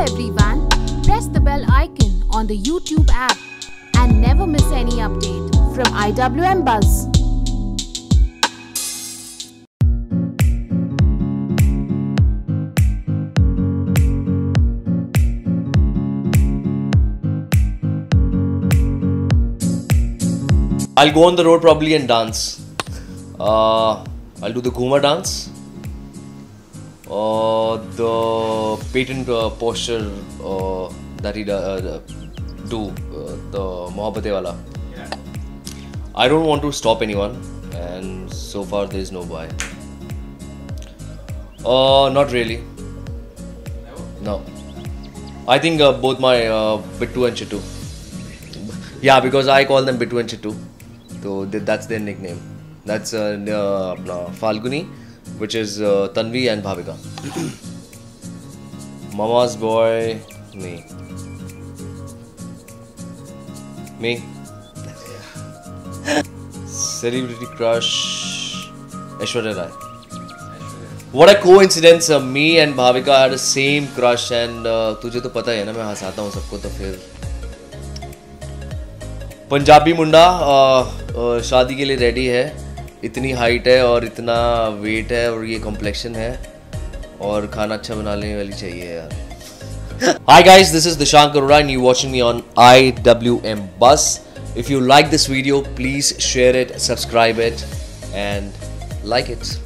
everyone, press the bell icon on the YouTube app and never miss any update from IWM Buzz. I'll go on the road probably and dance. I'll do the Ghumar dance. The patent posture that he do, the Mohabbatein wala. Yeah. I don't want to stop anyone, and so far there is no why. Not really. No. I think both my Bittu and Chittu. Yeah, because I call them Bittu and Chittu. So that's their nickname. That's Falguni, which is Tanvi and Bhavika. Mama's boy, me. Me. Celebrity crush, Aishwarya Rai. What a coincidence! Me and Bhavika had the same crush, and तुझे तो पता है ना मैं हंसाता हूँ सबको तो फिर पंजाबी मुंडा शादी के लिए रेडी है. इतनी हाइट है और इतना वेट है और ये कॉम्प्लेक्शन है और खाना अच्छा बनाने वाली चाहिए यार. Hi guys, this is Dishank Arora and you're watching me on IWM Buzz. If you like this video, please share it, subscribe it and like it.